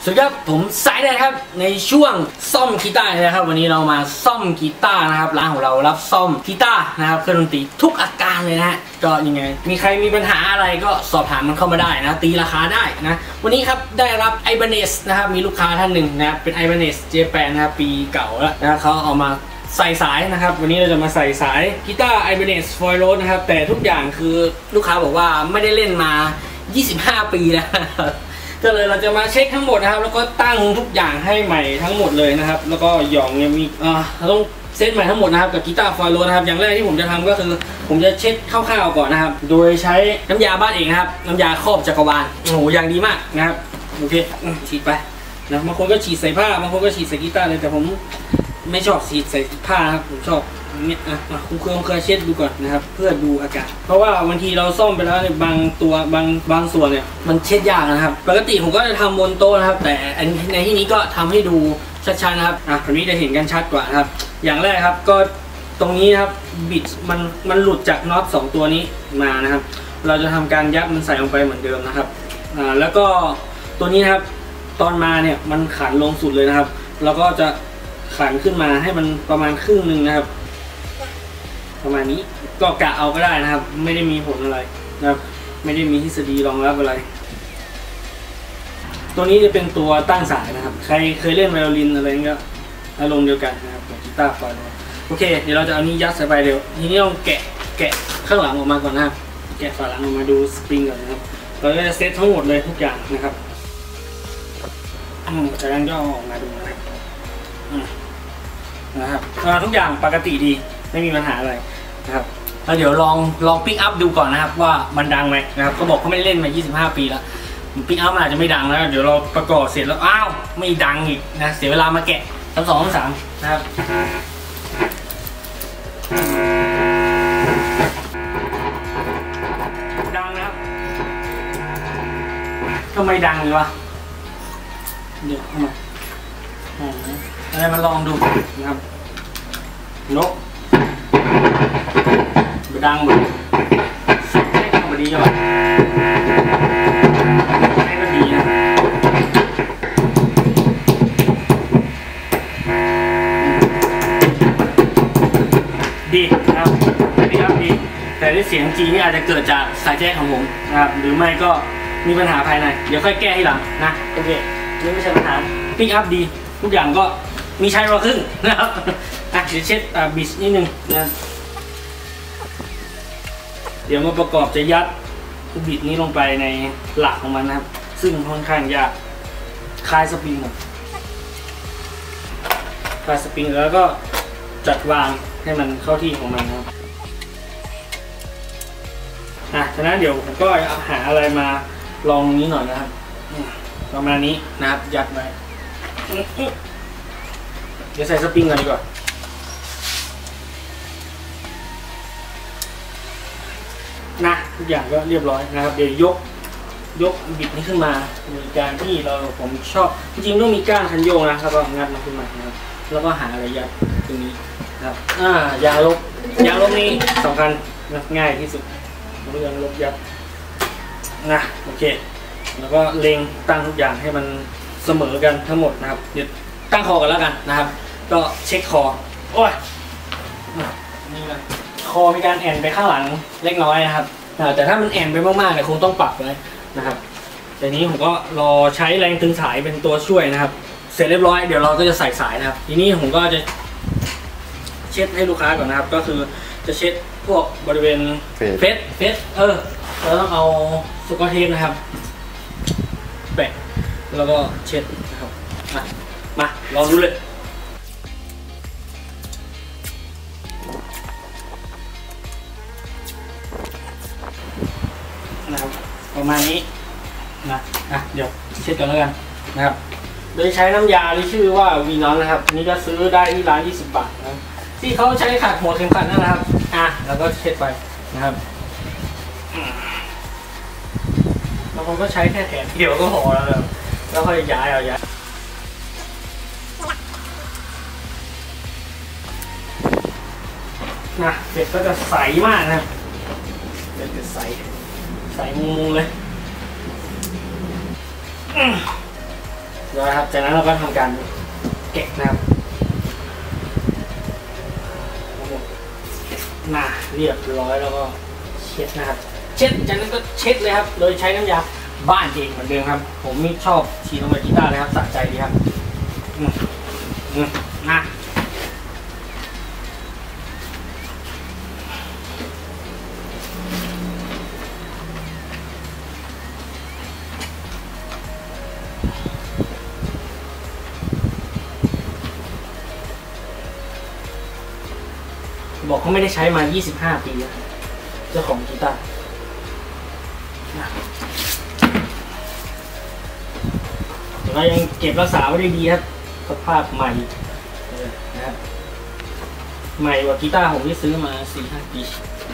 สวัสดีครับผมสายแดนครับในช่วงซ่อมกีตาร์นะครับวันนี้เรามาซ่อมกีตาร์นะครับร้านของเรารับซ่อมกีตาร์นะครับเครื่องดนตรีทุกอาการเลยนะฮะก็ยังไงมีใครมีปัญหาอะไรก็สอบถามมันเข้ามาได้นะตีราคาได้นะวันนี้ครับได้รับ Ibanez นะครับมีลูกค้าท่านหนึ่งนะครับเป็น Ibanez Japan นะครับปีเก่าแล้วนะเขาเอามาใส่สายนะครับวันนี้เราจะมาใส่สายกีตาร์ Ibanez Foil Rose นะครับแต่ทุกอย่างคือลูกค้าบอกว่าไม่ได้เล่นมา25 ปีแล้วก็เลยเราจะมาเช็คทั้งหมดนะครับแล้วก็ตั้งทุกอย่างให้ใหม่ทั้งหมดเลยนะครับแล้วก็หย่องเนี่ยมีเราต้องเซตใหม่ทั้งหมดนะครับกับกีตาร์ฟอยล์โรสนะครับอย่างแรกที่ผมจะทำก็คือผมจะเช็ดคร่าวๆก่อนนะครับโดยใช้น้ำยาบ้านเองนะครับน้ำยาครอบจักรวาลโอ้โหอย่างดีมากนะครับโอเคฉีดไปนะบางคนก็ฉีดใส่ผ้าบางคนก็ฉีดใส่กีตาร์เลยแต่ผมไม่ชอบฉีดใส่ผ้าครับผมชอบเนี่ยคุณเคยเช็ดดูก่อนนะครับเพื่อดูอากาศเพราะว่าบางทีเราซ่อมไปแล้วเนี่ยบางตัวบางส่วนเนี่ยมันเช็ดยากนะครับปกติผมก็จะทำบนโต๊ะนะครับแต่ในที่นี้ก็ทำให้ดูชัดๆนะครับตรงนี้จะเห็นกันชัดกว่านะครับอย่างแรกครับก็ตรงนี้นะครับบิดมันหลุดจากน็อต2ตัวนี้มานะครับเราจะทำการยัดมันใส่ลงไปเหมือนเดิมนะครับแล้วก็ตัวนี้นะครับตอนมาเนี่ยมันขันลงสุดเลยนะครับเราก็จะขันขึ้นมาให้มันประมาณครึ่งหนึ่งนะครับประมาณนี้ก็กะเอาก็ได้นะครับไม่ได้มีผลอะไรนะครับไม่ได้มีทฤษฎีรองรับอะไรตัวนี้จะเป็นตัวตั้งสายนะครับใครเคยเล่นไวโอลินอะไรเงี้ยอารมณ์เดียวกันนะครับกับกีตาร์ฟอยล์โอเคเดี๋ยวเราจะเอานี้ยัดใส่ไปเดี๋ยวทีนี้ต้องแกะข้างหลังออกมาก่อนนะครับแกะฝาหลังออกมาดูสปริงก่อนนะครับเราจะเซตทั้งหมดเลยทุกอย่างนะครับจากนั้นก็ออกมาดูนะครับทุกอย่างปกติดีไม่มีปัญหาอะไรนะครับแล้วเดี๋ยวลองปิกอัพดูก่อนนะครับว่ามันดังไหมนะครับเขาบอกเขาไม่ได้เล่นมา25 ปีแล้วปิกอัพอาจจะไม่ดังแล้วเดี๋ยวเราประกอบเสร็จแล้วอ้าวไม่ดังอีกนะเสียเวลามาแกะทั้ง2 ทั้ง 3นะครับดังนะครับทำไมดังเลยวะเดี๋ยวมาอะไรมาลองดูนะครับนกดังเหมือนใช้ก็ดีจ้ะใช้ก็ดีนะดีนะครับดีครับดีแต่ด้วยเสียงจีนี่อาจจะเกิดจากสายแจ้ของผมนะครับหรือไม่ก็มีปัญหาภายในเดี๋ยวค่อยแก้ทีหลังนะโอเคนี่ไม่ใช่ปัญหาปิกอัพดีทุกอย่างก็มีใช้มาครึ่งนะครับเดี๋ยวเช็ดบิสนิดนึงนะเดี๋ยวมาประกอบจะยัดบิดนี้ลงไปในหลักของมันนะครับซึ่งค่อนข้างยากคลายสปริงหมดคลายสปริงแล้วก็จัดวางให้มันเข้าที่ของมันครับฉะนั้นเดี๋ยวผมก็หาอะไรมาลองนี้หน่อยนะครับประมาณนี้นะครับยัดไว้เดี๋ยวใส่สปริงกันดีกว่านะทุกอย่างก็เรียบร้อยนะครับเดี๋ยวยกบิดนี้ขึ้นมามีการที่ผมชอบจริงๆต้องมีก้านคันโยงนะครับก็งัดมันขึ้นมานะครับแล้วก็หาอะไรยัดตรงนี้นะครับยางลบนี้สำคัญนะง่ายที่สุดยางลบยัดนะโอเคแล้วก็เล็งตั้งทุกอย่างให้มันเสมอกันทั้งหมดนะครับเดี๋ยวตั้งคอกันแล้วกันนะครับก็เช็คคอโอ้ยนี่นะคอมีการแอนไปข้างหลังเล็กน้อยนะครับแต่ถ้ามันแอนไปมากๆเนี่ยคงต้องปรับเลยนะครับแต่นี้ผมก็รอใช้แรงตึงสายเป็นตัวช่วยนะครับเสร็จเรียบร้อยเดี๋ยวเราก็จะใส่สายนะครับทีนี้ผมก็จะเช็ดให้ลูกค้าก่อนนะครับก็คือจะเช็ดพวกบริเวณเฟสเราต้องเอาสกอตเทปนะครับแปะแล้วก็เช็ดนะครับมาลองดูเลยนะครับประมาณนี้นะเดี๋ยวเช็ดกันแล้วกันนะครับโดยใช้น้ำยาที่ชื่อว่าวีนอนนะครับนี่ก็ซื้อได้ที่ร้าน20 บาทนะที่เขาใช้ขัดหัวเข็มขัดนั่นนะครับแล้วก็เช็ดไปนะครับบางคนก็ใช้แค่แขนเดียวก็พอแล้วค่อยย้ายเสร็จก็จะใสมากนะจะใสมุงเลยนะครับจากนั้นเราก็ทำการแกะนะครับมาเรียบร้อยแล้วก็เช็ดนะครับเช็ดจากนั้นก็เช็ดเลยครับโดยใช้น้ำยาบ้านเองเหมือนเดิมครับผมไม่ชอบฉีดลงไปกีตาร์เลยครับสะใจดีครับนะบอกเขาไม่ได้ใช้มา25 ปีแล้วเจ้าของกีตาร์แต่ก็ยังเก็บรักษาไว้ได้ดีครับสภาพใหม่นะครับใหม่กว่ากีตาร์ผมที่ซื้อมา 4-5 ปี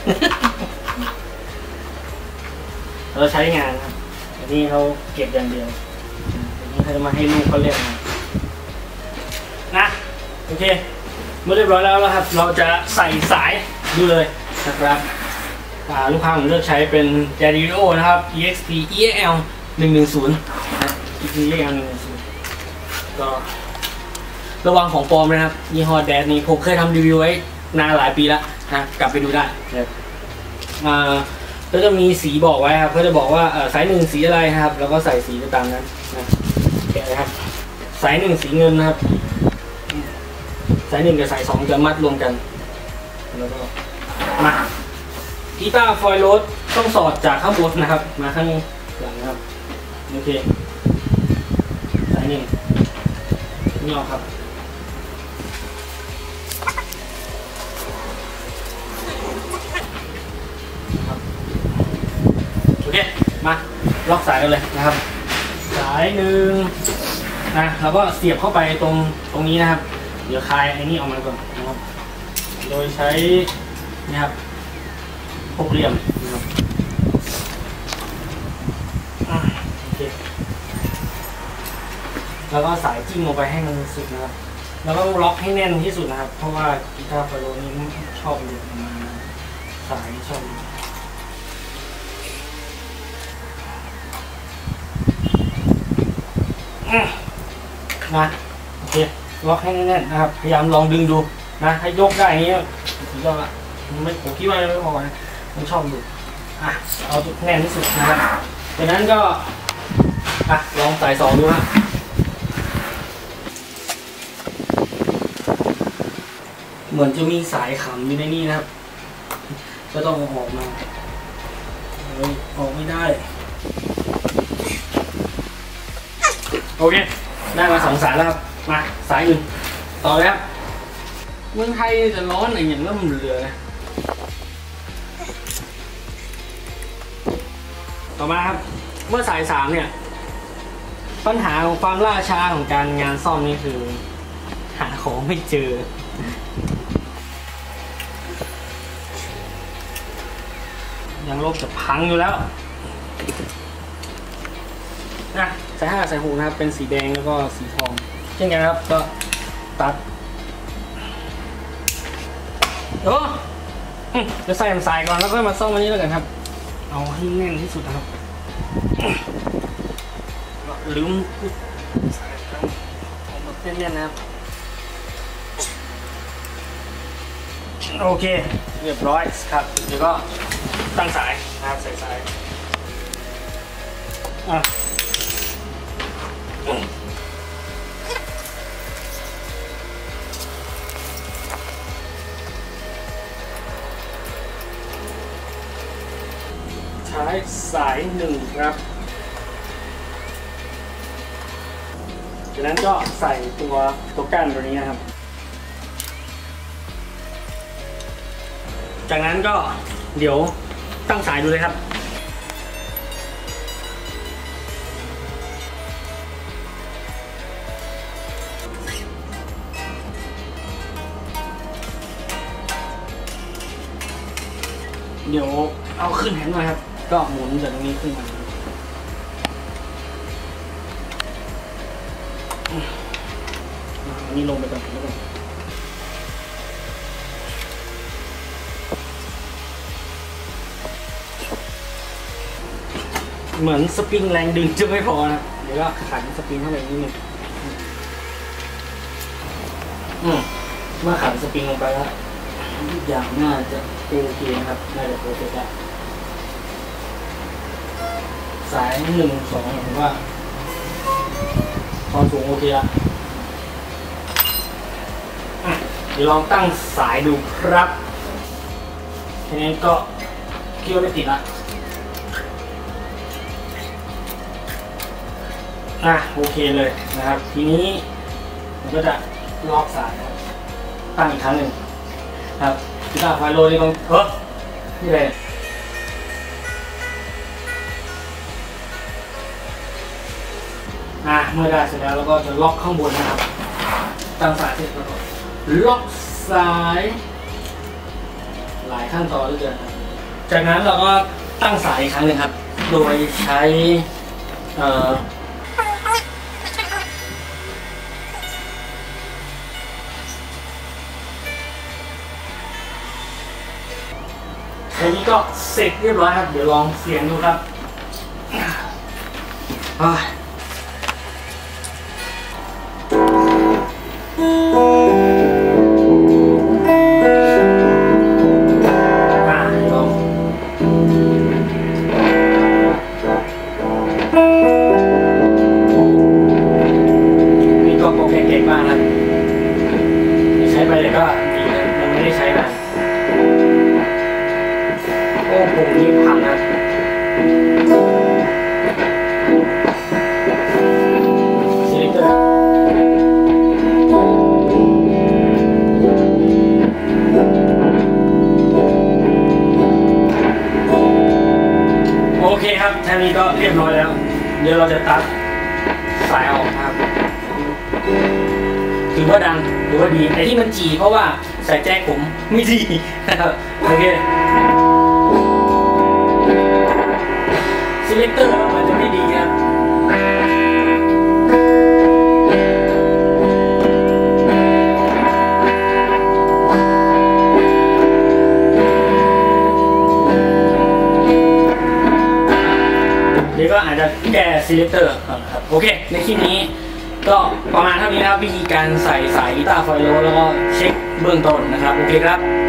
เราใช้งานครับอันนี้เขาเก็บอย่างเดียวอันนี้เขาจะมาให้ลูกเขาเล่นนะโอเคเมื่อเรียบร้อยแล้วนะครับเราจะใส่สายดูเลยนะครับลูกค้าผมเลือกใช้เป็น Daddio นะครับ EXP EAL 110นะ EAL 110ก็ระวังของปลอมนะครับยี่ห้อแดดนี้ผมเคยทำรีวิวไว้นานหลายปีแล้วนะกลับไปดูได้ก็จะมีสีบอกไว้ครับเขาจะบอกว่าสาย1สีอะไรนะครับแล้วก็ใส่สีไปตามนั้นนะแกะเลยครับสาย1สีเงินนะครับสาย1กับสาย2จะมัดรวมกันแล้วก็มากีตาร์ฟอยล์โรดต้องสอดจากข้างบนนะครับมาข้างหลังครับโอเคสาย1นี่ออกครับโอเคมาล็อกสายกันเลยนะครับสาย1นะแล้วก็เสียบเข้าไปตรงนี้นะครับเดี๋ยวคลายไอ้นี่ออกมาก่อนนะครับโดยใช้นะครับหกเหลี่ยมนะครับโอเคแล้วก็สายจิ้มลงไปให้มันสุดนะครับแล้วก็ล็อกให้แน่นที่สุดนะครับเพราะว่ากีตาร์ฟอยล์โรดนี้ชอบหลุดออกมาสายชอบนะโอเคล็อกให้แน่นๆนะครับพยายามลองดึงดูนะให้ยกได้อย่างนี้สุดยอดละผมคิดว่าไม่พอนะมันชอบดูเอาจุดแน่นที่สุดนะครับจากนั้นก็ลองสาย2ดูนะเหมือนจะมีสายขำอยู่ในนี้นะครับก็ต้องออกมาออกไม่ได้โอเคได้มา2 สายแล้วครับมาสาย1ต่อแล้วเมืองไทยจะร้อนอะไรอย่างนั้นมันเหลือนะต่อมาครับเมื่อสาย3เนี่ยปัญหาของความล่าช้าของการงานซ่อมนี่คือหาของไม่เจอยังโลกจะพังอยู่แล้วสาย5สาย6นะครับเป็นสีแดงแล้วก็สีทองเช่นกันครับก็ตัดจะใส่สายก่อนแล้วก็มาซ่อมอันนี้แล้วกันครับเอาให้แน่นที่สุดนะครับลืมเอามาแน่นๆนะครับโอเคเรียบร้อยครับเดี๋ยวก็ตั้งสายนะครับใส่สายใช้สาย1ครับจากนั้นก็ใส่ตัวก้านตัวนี้นะครับจากนั้นก็เดี๋ยวตั้งสายดูเลยครับเดี๋ยวเอาขึ้นแฮนด์มาครับก็หมุนจากตรงนี้ขึ้นมาอันนี้ลงไปก่อนแล้วกันเหมือนสปริงแรงดึงจะไม่พอนะดี๋ยวก็ขันสปริงเข้าไปนิดนึงเมื่อขันสปริงลงไปแล้วทุกอย่างน่าจะโอเคนะครับน่าจะโอเคได้สาย1 2ผมว่าความสูงโอเคละเดี๋ยวลองตั้งสายดูครับทีนี้ก็คิดว่าไม่ติดละโอเคเลยนะครับทีนี้ผมก็จะล็อกสายตั้งอีกครั้งหนึ่งครับกีตาร์ไฟโลนี่ต้องนี่เลยเมื่อได้เสร็จแล้วเราก็จะล็อกข้างบนนะครับตั้งสายเสร็จแล้วก็ล็อกสายหลายขั้นตอนด้วยกันจากนั้นเราก็ตั้งสายอีกครั้งหนึ่งครับโดยใช้อันนี้ก็เสร็จเรียบร้อยครับเดี๋ยวลองเสียงดูครับนี่ก็โปรแกรมเก่งมากครับใช้ไปเลยก็ดีนะมันไม่ได้ใช้นานโอ้โหนี่พังนะซีลิเตอร์โอเคครับแค่นี้ก็เรียบร้อยแล้วเดี๋ยวเราจะตัดสายออกครับถือว่าดังหรือว่าดีแต่ที่มันจีเพราะว่าสายแจ็คผมไม่ดีนะครับโอเคซีเลคเตอร์มันจะไม่ดีครับเดี๋ยวก็อาจจะแก้ซีเลคเตอร์ครับโอเคในคลิปนี้ก็ประมาณเท่านี้นะครับวิธีการใส่สายกีตาร์ไฟโลแล้วก็เช็คเบื้องต้นนะครับโอเคครับ